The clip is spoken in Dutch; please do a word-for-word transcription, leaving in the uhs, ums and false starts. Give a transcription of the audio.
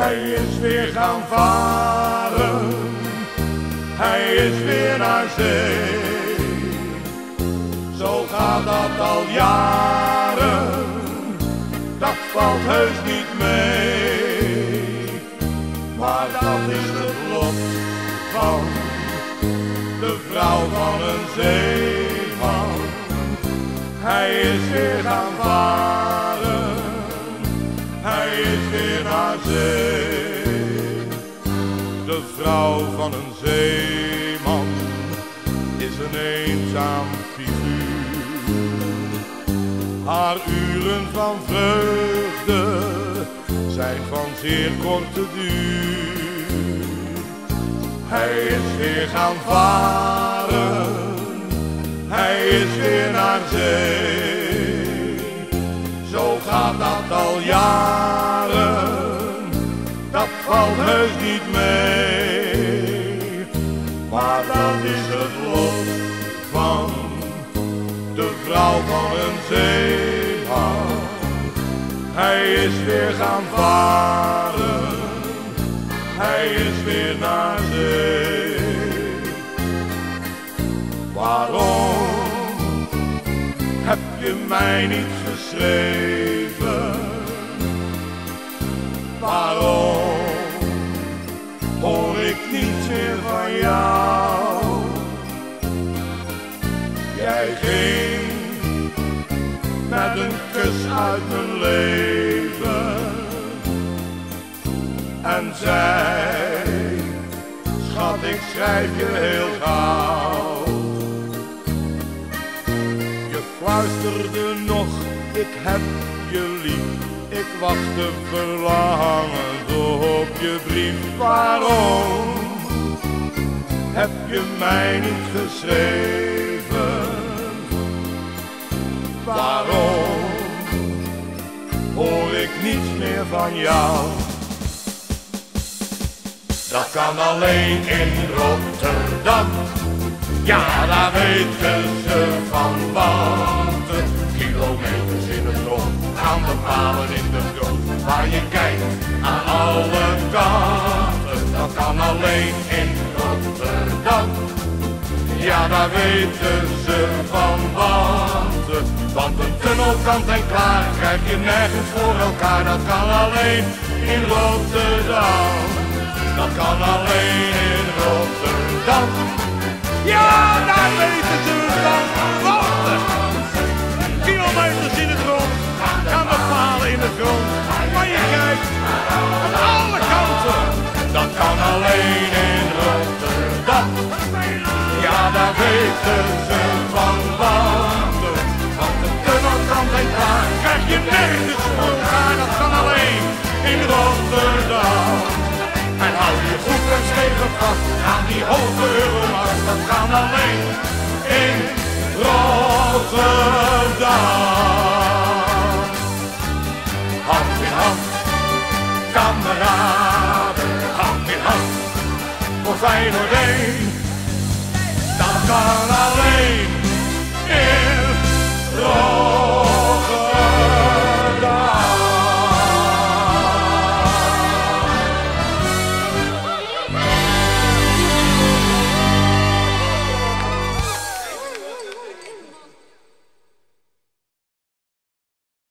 Hij is weer gaan varen, hij is weer naar zee. Zo gaat dat al jaren, dat valt heus niet mee. Maar dat is het lot van de vrouw van een zeeman. Hij is weer gaan varen, hij is weer naar zee. De vrouw van een zeeman is een eenzaam figuur. Haar uren van vreugde zijn van zeer korte duur. Hij is weer gaan varen, hij is weer naar zee. Zo gaat dat al jaren, dat valt heus niet mee. Maar dat is het lot van de vrouw van een zeeman. Hij is weer gaan varen, hij is weer naar zee. Waarom heb je mij niet geschreven? Waarom hoor ik niets meer van jou? Jij ging met een kus uit mijn leven en zei, schat, ik schrijf je heel gauw. Je fluisterde nog, ik heb je lief. Ik wachtte verlangend op je brief. Waarom heb je mij niet geschreven? Waarom hoor ik niets meer van jou? Dat kan alleen in Rotterdam. Ja, daar weten ze van wat. Kilometers in het rond, aan de palen in de grond. Waar je kijkt aan alle kanten. Dat kan alleen in Rotterdam. Ja, daar weten ze van wat. Want een tunnel kant en klaar krijg je nergens voor elkaar. Dat kan alleen in Rotterdam. Dat kan alleen in Rotterdam. Ja, daar weten ze van wat. Kilometers in de grond, aan de palen in de grond. Maar je kijkt aan alle kanten. Dat kan alleen in Rotterdam. Ja, daar weten ze van wat. Want de tunnelkant en klaar krijg je nergens voor elkaar. Dat kan alleen in Rotterdam. En hou je goed en stevig vast aan die hoge euromarkt. Dat kan alleen in Rotterdam. Hand in hand, kameraden, hand in hand, voor Feyenoord.